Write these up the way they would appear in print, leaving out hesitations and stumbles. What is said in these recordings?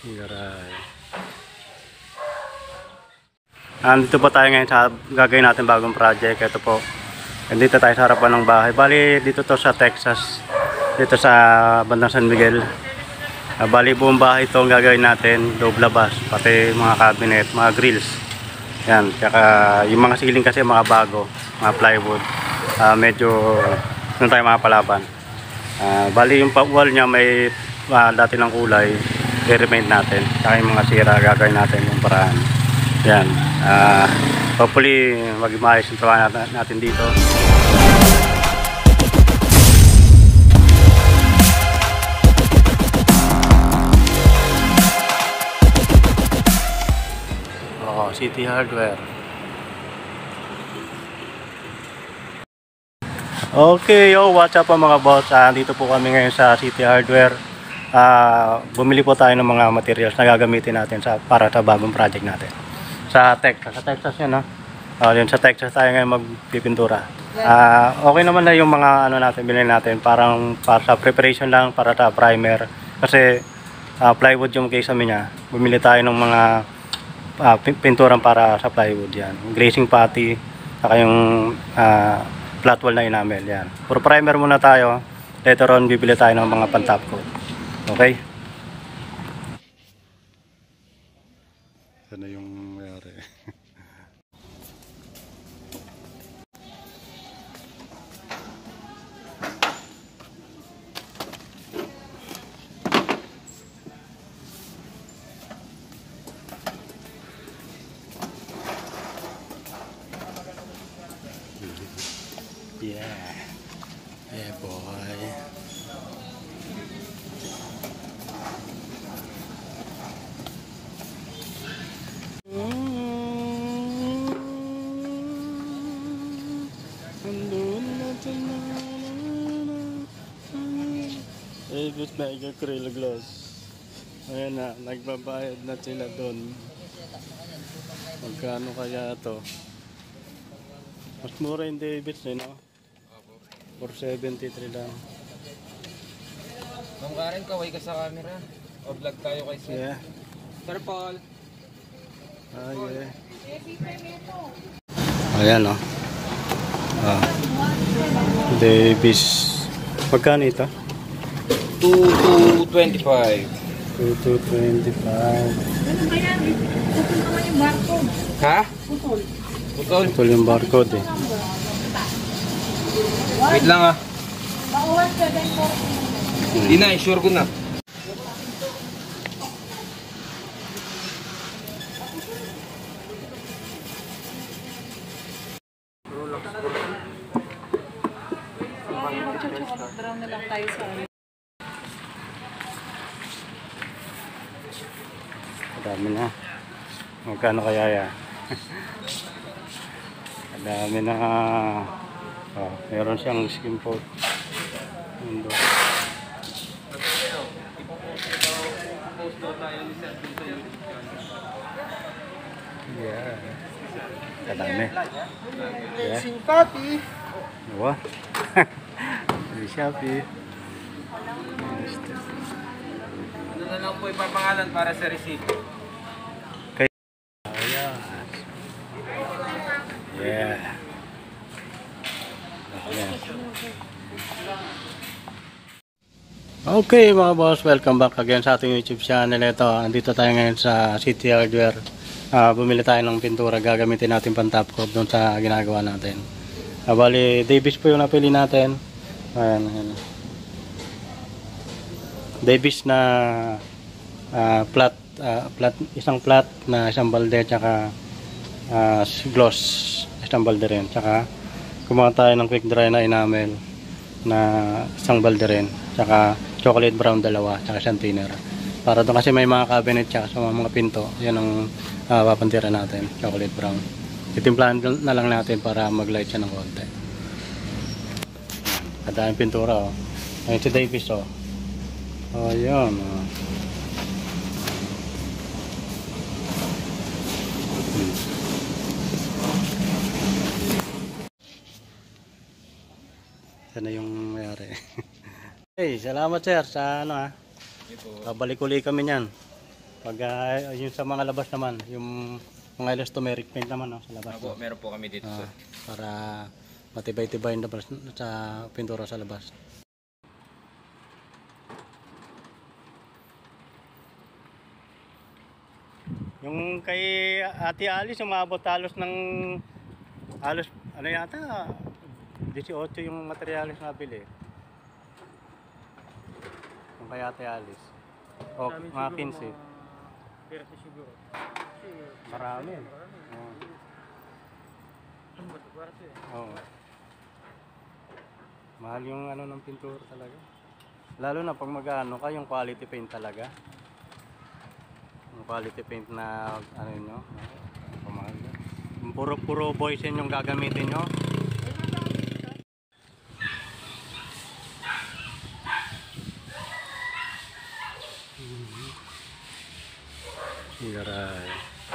Garay. Andito po tayo ngayon sa gagawin natin bagong project. Ito po. Andito tayo sa harapan ng bahay. Bali dito to sa Texas. Dito sa bandang San Miguel. Bali buong bahay ito ang gagawin natin. Loob labas. Pati mga cabinet, mga grills. Yan. Tsaka yung mga ceiling kasi mga bago. Mga plywood. Medyo doon tayo makapalaban. Bali yung wall niya may dati ng kulay. I-remain natin. Tsaka yung mga sira gagawin natin yung paraan. Yan. Hopefully mag-imayos yung trabaho natin dito. City Hardware. Okay, what's up mga boss? Dito po kami ngayon sa City Hardware. Bumili po tayo ng mga materials na gagamitin natin para sa bagong project natin. Sa Texas yan, no? Yun, sa Texas tayo ngayon magpipintura. Okay naman na yung mga natin bilhin natin, parang para sa preparation lang, para sa primer. Kasi plywood yung case namin niya. Bumili tayo ng mga pinturang para sa plywood yan. Glazing putty, saka yung flat wall na enamel yan. Puro primer muna tayo. Later on bibili tayo ng mga pan-top coat. Okay? Ito na yung mayari. Yeah boy. Gusto na i-acrylic gloss. Ayan na, nagbabayad na sila doon. Magkano kaya ito? Mas mura yung Davids eh, no? 473 lang. Ma'am Karen, kaway ka sa camera. O vlog tayo kay Sir. Yeah. Sir Paul. Yeah. Ayan, no? Davis. Magkano ito? 2225. 2225. Ano ba yan? Putol naman yung barcode. Ha? Putol. Putol. Putol yung barcode eh. Wait lang ah. Bawal ka din po. Hindi na, sure ko na. Mag-chow na lang tayo sa Dami na. Magkano kaya yan? Dami na. Meron siyang skin coat. Yeah. Kadami. Yeah. Simpati. Diba? Di Shopee. Ano na lang po ipapangalan para sa receipt? Ayan. Yeah. Ayan. Okay mga boss, welcome back again sa ating YouTube channel. Ito, andito tayo ngayon sa City Hardware. Bumili tayo ng pintura, gagamitin natin pang top coat doon sa ginagawa natin. Bali, Davis po yung napili natin. Ayan. Davis na isang flat na isang balde, tsaka gloss isang balde rin, tsaka kumuha tayo ng quick dry na enamel na isang balde rin, tsaka chocolate brown dalawa, tsaka isang thinner para doon kasi may mga cabinet tsaka sa mga pinto. Yan ang papantira natin, chocolate brown. Itimplahan na lang natin para mag light siya ng konti. Kadaming pintura, oh. Ayun si Davis, oh. Ayan, oh. Sana yung mayari. Hey, salamat sir sa ano ha. Babalik uli kami niyan. Pag yung sa mga labas naman, yung mga elastomeric paint naman no, sa labas. Opo, meron po kami dito, sir. Para matibay-tibay yung labas sa pintura sa labas. Yung kay Ate Alice, umabot halos ng halos ano yata 18 yung materialis na bili. Yung kay Ate Alice. O mga 15. Pera siguro. Marami. Oo. Ang bato kwarto eh. Oo. Mahal yung ano ng pintura talaga. Lalo na pag mag-ano ka, yung quality paint talaga. Yung quality paint na ano nyo, pamahal yun. Yung puro boys yun yung gagamitin nyo. Sigaray.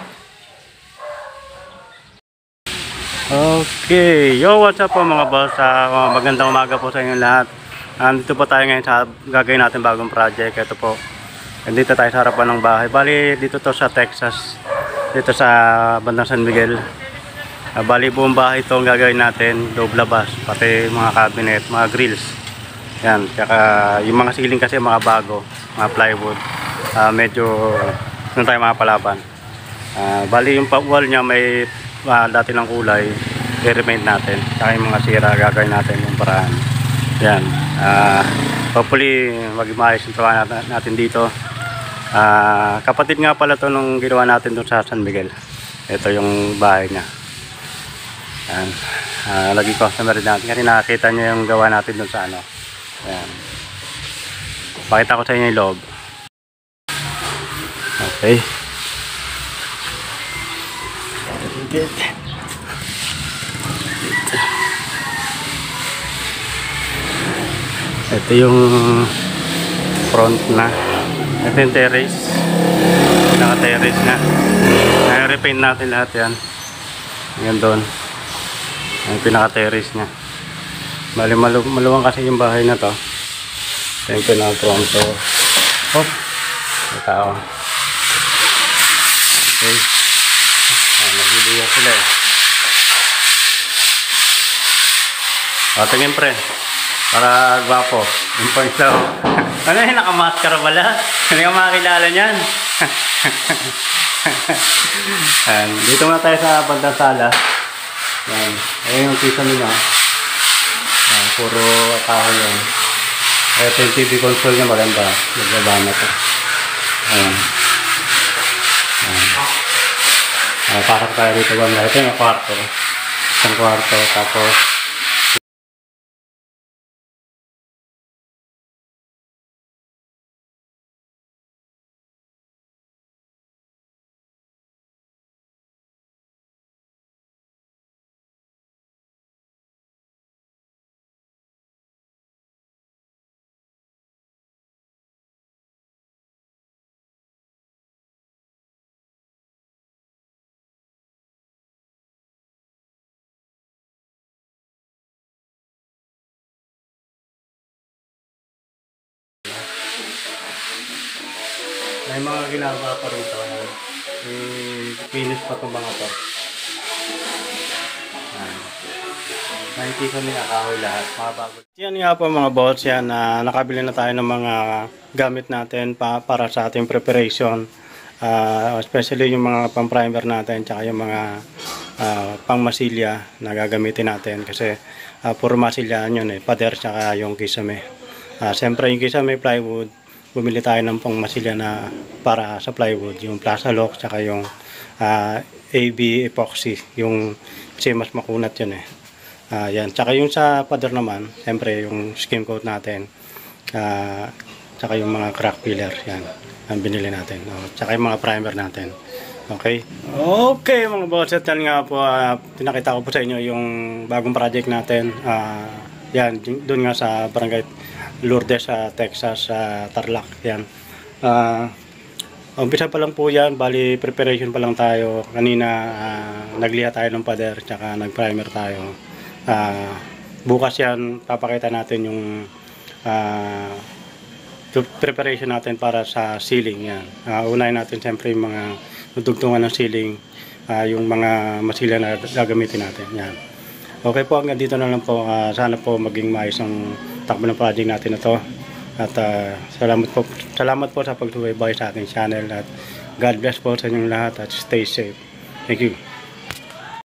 Okay, yo, what's up po mga boss? Magandang umaga po sa inyo lahat. Dito po tayo ngayon sa gagawin natin bagong project. Ito po, dito tayo sa harapan ng bahay. Bali, dito to sa Texas, dito sa bandang San Miguel. Bali, buong bahay ito ang gagawin natin, loob labas, pati mga cabinet, mga grills. Yan, tsaka yung mga ceiling kasi mga bago, mga plywood. Medyo doon tayo mapalaban. Bali, yung wall niya may dati ng kulay, i-repaint natin. Saka yung mga sira, gagawin natin yung paraan. Yan. Hopefully, mag-maayos yung trabaho natin dito. Kapatid nga pala to nung ginawa natin doon sa San Miguel. Ito yung bahay niya. Yan. Lagi customer natin. Kasi nakakita niya yung gawa natin doon sa ano. Yan. Pakita ko sa inyo yung loob. Okay. Ito yung front na. Ito yung terrace. Naka-terrace na. Na-repaint natin lahat yan. Yan doon. Yung pinaka-terrace nya. Bali maluwang kasi yung bahay na to. Ito yung pinaka-front. Oh, may tao. Okay. Nagliliya sila eh. Tingin pre. Para gwapo. Yung point daw. Ano yun? Nakamaskara pala? Hindi ka makakilala niyan. Dito na tayo sa bandang sala. Yan. Ayan yung pisa nila. Puro kahoy yan. Ito yung TV console niya maganda. Nagbaba na ito. Ayan. Pasok tayo dito banda. Ito yung kwarto. Isang kwarto. Tapos may mga ginagawa pa rito. Finish pa itong mga to. Nakikita nila kahoy lahat. Mga bago. Yan nga po mga boss. Yan, nakabili na tayo ng mga gamit natin para sa ating preparation. Especially yung mga pang-primer natin tsaka yung mga pang-masilya na gagamitin natin. Kasi puro masilya yun eh. Pader tsaka yung kisame. Siyempre yung kisame plywood. Bumili tayo ng pang-masilya na para sa plywood. Yung Plaza Lock tsaka yung AB epoxy. Yung kasi mas makunat yun eh. Yan. Tsaka yung sa pader naman, siyempre yung skim coat natin. Tsaka yung mga crack filler. Yan. Ang binili natin. Tsaka yung mga primer natin. Okay? Okay mga boss. At yan nga po, pinakita ko po sa inyo yung bagong project natin. Yan. Doon nga sa barangay Lourdes sa Texas, sa Tarlac. Yan. Umpisa pa lang po yan. Bali, preparation pa lang tayo. Kanina, nagliha tayo ng pader. Tsaka nag-primer tayo. Bukas yan, papakita natin yung preparation natin para sa ceiling. Yan. Unahin natin siyempre yung mga dugtungan ng ceiling, yung mga masilya na gagamitin natin. Yan. Okay po, hanggang dito na lang po. Sana po maging maayos ang takbo ng project natin na to. At salamat po sa pagsubaybay sa aking channel at God bless po sa inyong lahat at stay safe. Thank you.